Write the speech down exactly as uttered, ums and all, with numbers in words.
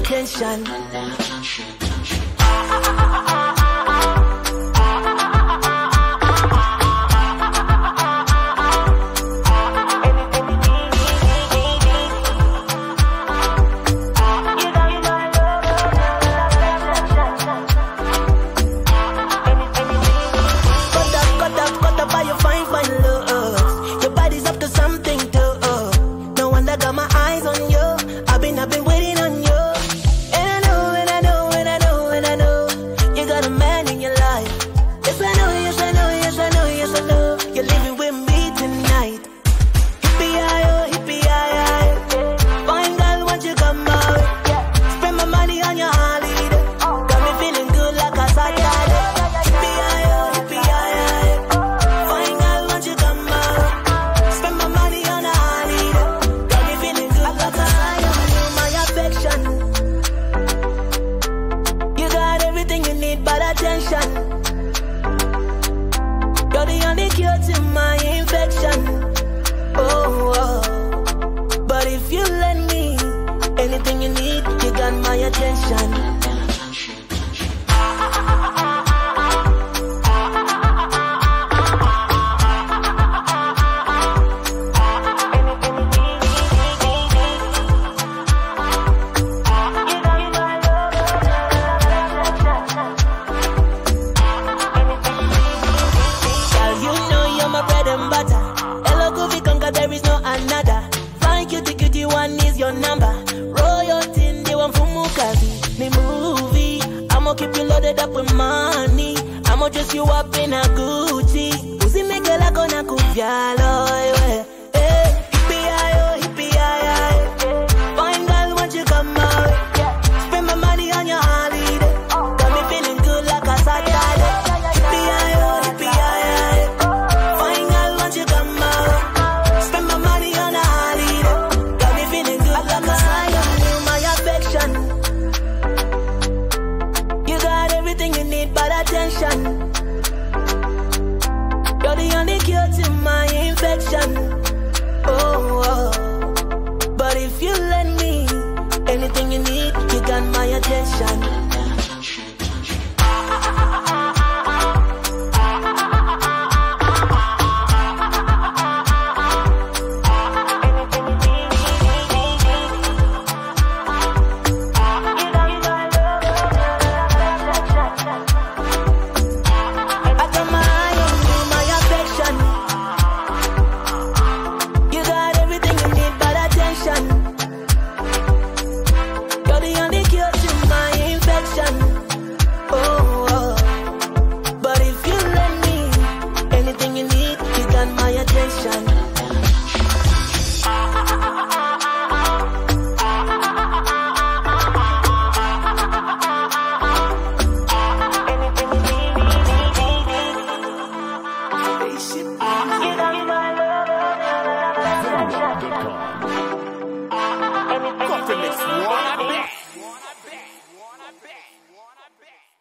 attention. You're the only cure to my infection. Oh, oh. But if you let me, anything you need, you got my attention. There is no another. Fine cutie cutie one is your number. Royalty, they want for Mukazi. Me movie, I'ma keep you loaded up with money. I'ma dress you up in a Gucci. Uzi me girl I gonna kuvyalo. Hey, hippie ayo, hippie ayo. Fine girl, won't you come out? Spend my money on your holiday. Got me feeling good like a Saturday. Hippie ayo, hippie ayo. Fine girl, won't you come out? Attention. You're the only cure to my infection. Oh, oh. But if you let me, anything you need, you got my attention. Wanna bet? Wanna bet? Wanna bet? Wanna bet?